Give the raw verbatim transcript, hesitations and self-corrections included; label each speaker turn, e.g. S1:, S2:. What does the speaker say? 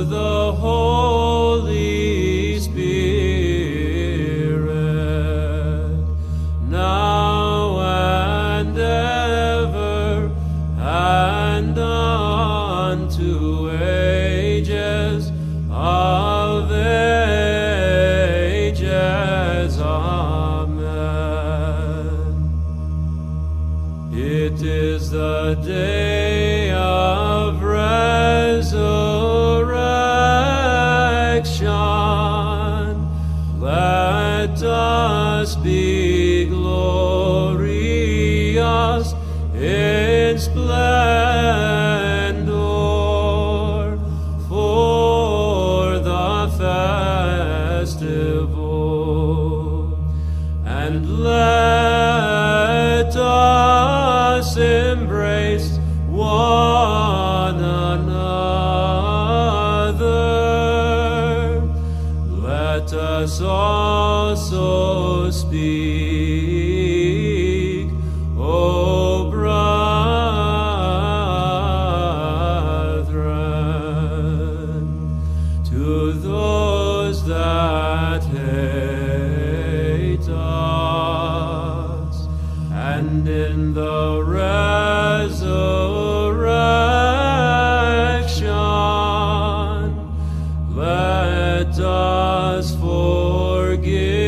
S1: the Holy Spirit, now and ever, and unto ages of ages. Amen. It is the day of resurrection. Let us be glorious in splendor for the festival, and let us embrace one another. Let us also speak, O brethren, to those that hate us, and in the resurrection let us forgive